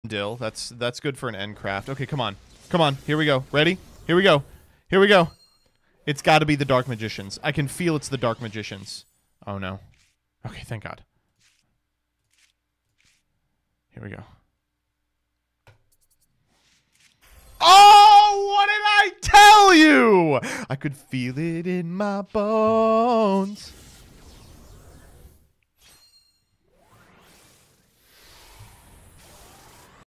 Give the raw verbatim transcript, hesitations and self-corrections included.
Dill. That's that's good for an end craft. Okay, come on. Come on. Here we go. Ready? Here we go. Here we go. It's got to be the Dark Magicians. I can feel it's the Dark Magicians. Oh, no. Okay, thank God. Here we go. Oh, what did I tell you? I could feel it in my bones.